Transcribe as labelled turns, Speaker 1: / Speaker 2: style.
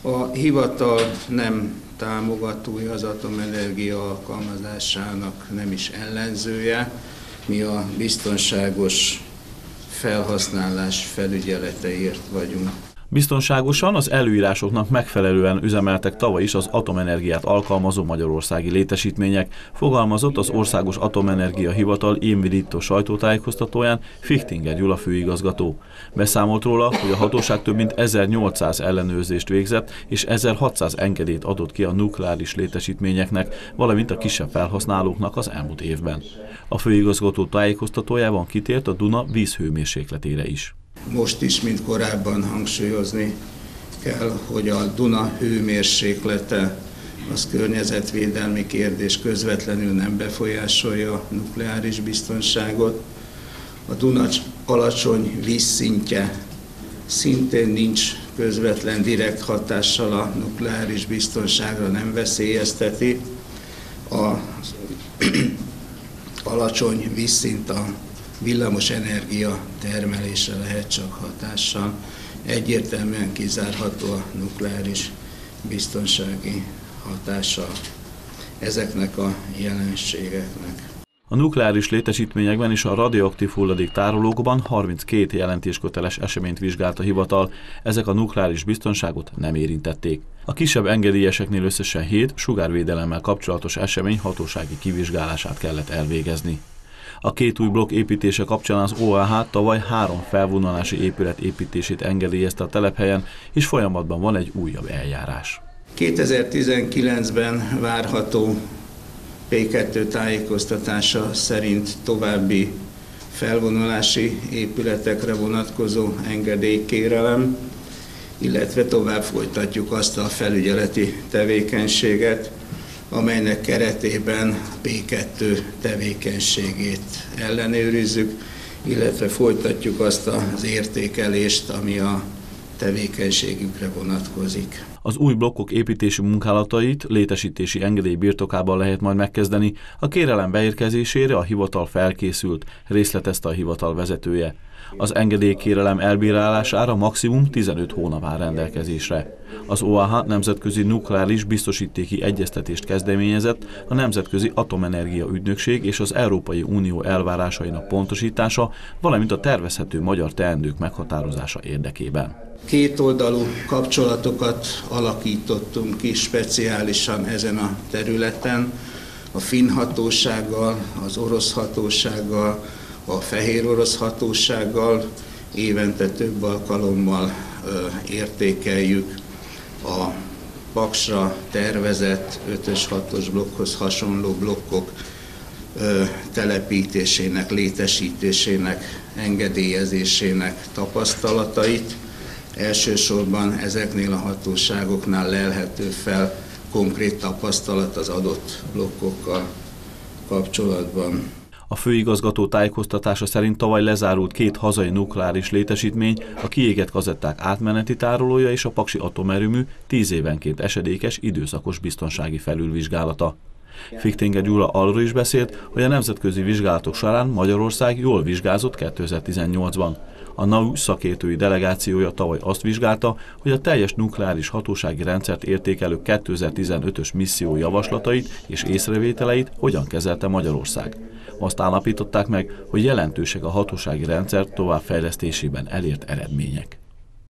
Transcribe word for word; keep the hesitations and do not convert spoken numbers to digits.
Speaker 1: A hivatal nem támogatója az atomenergia alkalmazásának, nem is ellenzője. Mi a biztonságos felhasználás felügyeleteért vagyunk.
Speaker 2: Biztonságosan, az előírásoknak megfelelően üzemeltek tavaly is az atomenergiát alkalmazó magyarországi létesítmények, fogalmazott az Országos Atomenergia Hivatal énvidító sajtótájékoztatóján Fichtinger Gyula főigazgató. Beszámolt róla, hogy a hatóság több mint ezernyolcszáz ellenőrzést végzett és ezerhatszáz engedélyt adott ki a nukleáris létesítményeknek, valamint a kisebb felhasználóknak az elmúlt évben. A főigazgató tájékoztatójában kitért a Duna vízhőmérsékletére is.
Speaker 1: Most is, mint korábban hangsúlyozni kell, hogy a Duna hőmérséklete az környezetvédelmi kérdés, közvetlenül nem befolyásolja a nukleáris biztonságot. A Duna alacsony vízszintje szintén nincs közvetlen direkt hatással a nukleáris biztonságra, nem veszélyezteti. Az alacsony vízszint a villamos energia termelése lehet csak hatással. Egyértelműen kizárható a nukleáris biztonsági hatása ezeknek a jelenségeknek.
Speaker 2: A nukleáris létesítményekben és a radioaktív hulladék tárolókban harminckét jelentésköteles eseményt vizsgált a hivatal, ezek a nukleáris biztonságot nem érintették. A kisebb engedélyeseknél összesen hét sugárvédelemmel kapcsolatos esemény hatósági kivizsgálását kellett elvégezni. A két új blokk építése kapcsán az o á há tavaly három felvonulási épület építését engedélyezte a telephelyen, és folyamatban van egy újabb eljárás.
Speaker 1: kétezer-tizenkilencben várható pé kettő tájékoztatása szerint további felvonulási épületekre vonatkozó engedélykérelem, illetve tovább folytatjuk azt a felügyeleti tevékenységet, amelynek keretében pé kettő tevékenységét ellenőrizzük, illetve folytatjuk azt az értékelést, ami a tevékenységükre vonatkozik.
Speaker 2: Az új blokkok építési munkálatait létesítési engedély birtokában lehet majd megkezdeni. A kérelem beérkezésére a hivatal felkészült, részletezte a hivatal vezetője. Az engedélykérelem elbírálására maximum tizenöt hónap áll rendelkezésre. Az o á há nemzetközi nukleáris biztosítéki egyeztetést kezdeményezett a Nemzetközi Atomenergia Ügynökség és az Európai Unió elvárásainak pontosítása, valamint a tervezhető magyar teendők meghatározása érdekében.
Speaker 1: Kétoldalú kapcsolatokat alakítottunk ki speciálisan ezen a területen, a finn hatósággal, az orosz hatósággal, a fehér orosz hatósággal. Évente több alkalommal ö, értékeljük a Paksra tervezett ötös hatos blokkhoz hasonló blokkok ö, telepítésének, létesítésének, engedélyezésének tapasztalatait. Elsősorban ezeknél a hatóságoknál lelhető fel konkrét tapasztalat az adott blokkokkal kapcsolatban.
Speaker 2: A főigazgató tájékoztatása szerint tavaly lezárult két hazai nukleáris létesítmény, a kiégett kazetták átmeneti tárolója és a paksi atomerőmű tíz évenként esedékes időszakos biztonsági felülvizsgálata. Fichtinger Gyula arról is beszélt, hogy a nemzetközi vizsgálatok során Magyarország jól vizsgázott kétezer-tizennyolcban. A en á u szakértői delegációja tavaly azt vizsgálta, hogy a teljes nukleáris hatósági rendszert értékelő kétezer-tizenötös misszió javaslatait és észrevételeit hogyan kezelte Magyarország. Azt állapították meg, hogy jelentősek a hatósági rendszer továbbfejlesztésében elért eredmények.